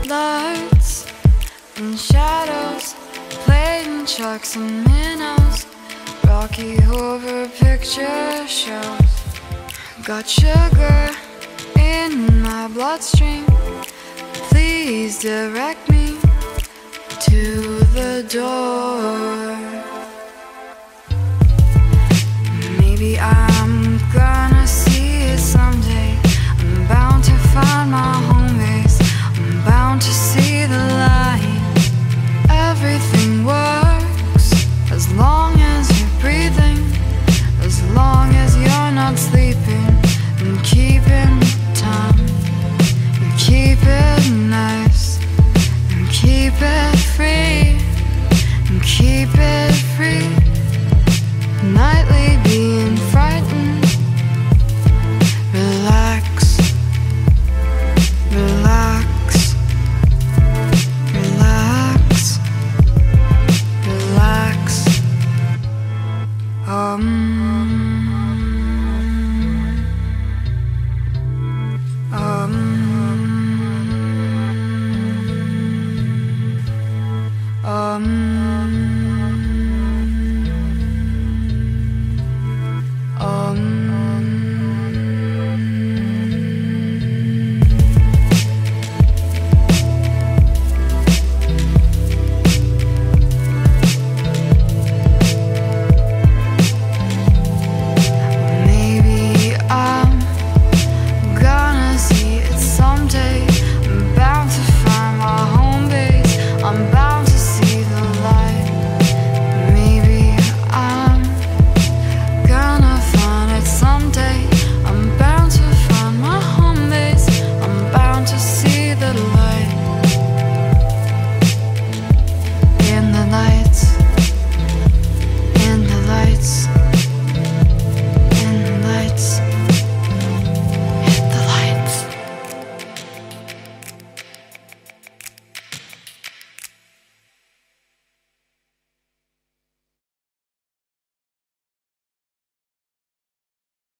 Lights and shadows, playing sharks and minnows, Rocky Horror Picture Shows. Got sugar in my bloodstream, please direct me to the door. Maybe I'm gonna see it someday. I'm bound to find my home base, I'm bound to see the light. Everything works as long as you're breathing, as long as you're not sleeping, and keeping time, and keep it nice, and keep it free, and keep it free. Night